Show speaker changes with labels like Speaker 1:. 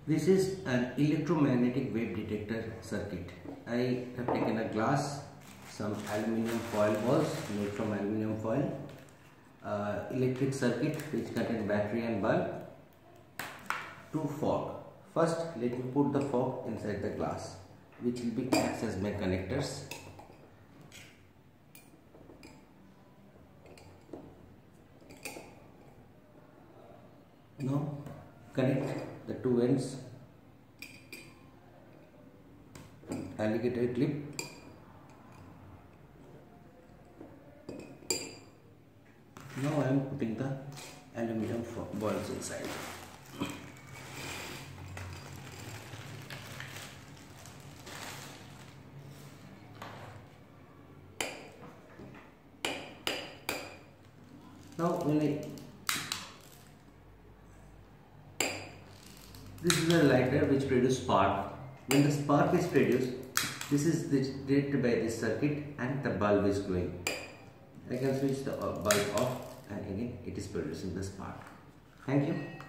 Speaker 1: This is an electromagnetic wave detector circuit. I have taken a glass, some aluminium foil balls made from aluminium foil, electric circuit which contain battery and bulb, two fork. First, let me put the fork inside the glass, which will be acts as my connectors. Now connect the two ends, alligator clip. Now I am putting the aluminium balls inside. Now this is a lighter which produces spark. When the spark is produced, this is detected by this circuit and the bulb is glowing. I can switch the bulb off and again it is producing the spark. Thank you.